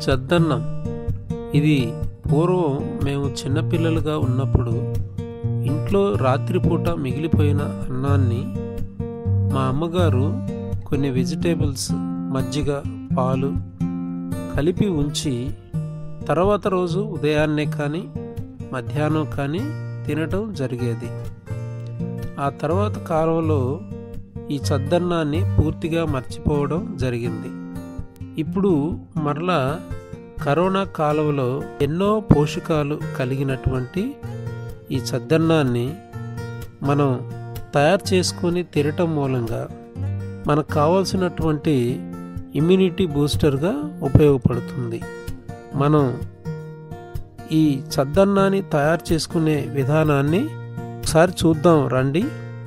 చద్దన్నం ఇది పూర్వం మేము చిన్నపిల్లలుగా ఉన్నప్పుడు ఇంట్లో రాత్రిపూట మిగిలిపోయిన అన్నాన్ని మా అమ్మగారు కొన్ని వెజిటేబుల్స్, మజ్జిగ, పాలు కలిపి ఉంచి తర్వాత రోజు ఉదయాన్నే కానీ మధ్యాహ్నం కానీ తినటం జరిగేది. ఆ తర్వాత కాలంలో ఈ చద్దన్నాన్ని పూర్తిగా మర్చిపోవడం జరిగింది. ఇప్పుడు మరలా కరోనా కాలంలో ఎన్నో పోషకాలు కలిగినటువంటి ఈ చద్దన్నాన్ని మనం తయారు చేసుకొని తినటం మూలంగా మనకు కావాల్సినటువంటి ఇమ్యూనిటీ బూస్టర్గా ఉపయోగపడుతుంది. మనం ఈ చద్దన్నాన్ని తయారు చేసుకునే విధానాన్ని ఒకసారి చూద్దాం రండి.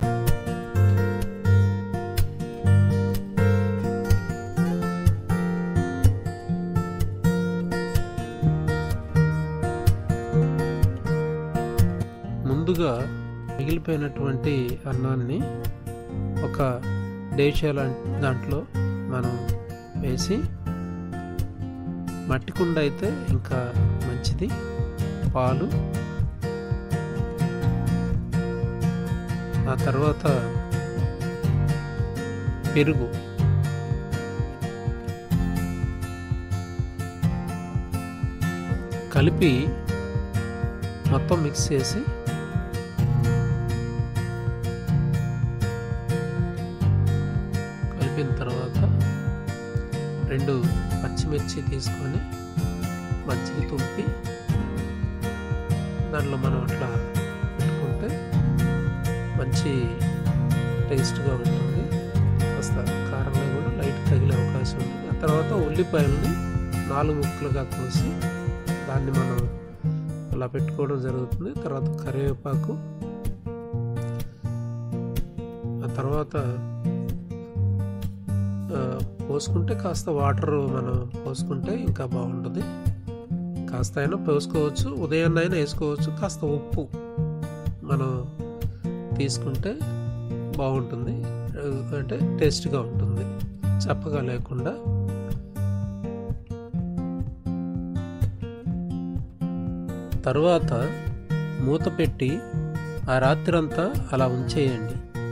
ముందుగా మిగిలిపోయినటువంటి అన్నాన్ని ఒక డేషా దాంట్లో మనం వేసి, మట్టి కుండ అయితే ఇంకా మంచిది, పాలు, ఆ తర్వాత పెరుగు, కలిపి మొత్తం మిక్స్ చేసి కలిపిన తర్వాత 2 పచ్చిమిర్చి తీసుకొని మజ్జిగ తుంపి దాంట్లో మనం అట్లా పెట్టుకుంటే మంచి టేస్ట్గా ఉంటుంది. కాస్త కారంగా కూడా లైట్ తగిలే అవకాశం ఉంటుంది. ఆ తర్వాత ఉల్లిపాయలని 4 ముక్కలుగా కోసి దాన్ని మనం అలా పెట్టుకోవడం జరుగుతుంది. తర్వాత కరివేపాకు, ఆ తర్వాత పోసుకుంటే కాస్త వాటర్ మనం పోసుకుంటే ఇంకా బాగుంటుంది. కాస్త అయినా పోసుకోవచ్చు, ఉదయాన్నైనా వేసుకోవచ్చు. కాస్త ఉప్పు మనం తీసుకుంటే బాగుంటుంది, అంటే టేస్ట్గా ఉంటుంది, చప్పగా లేకుండా. తర్వాత మూత పెట్టి ఆ రాత్రంతా అలా ఉంచేయండి.